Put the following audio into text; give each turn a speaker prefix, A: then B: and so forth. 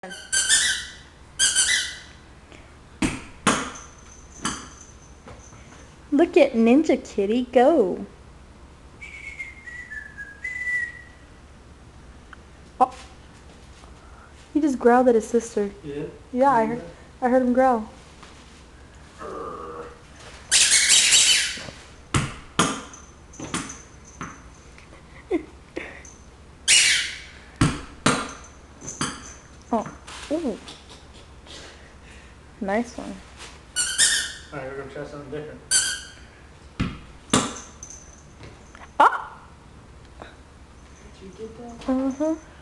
A: Look at Ninja Kitty go. Oh. He just growled at his sister.
B: Yeah?
A: Yeah, I heard him growl. Oh. Ooh. Nice one.
B: Alright, we're gonna try something different.
A: Ah!
B: Did you get that?
A: Uh-huh.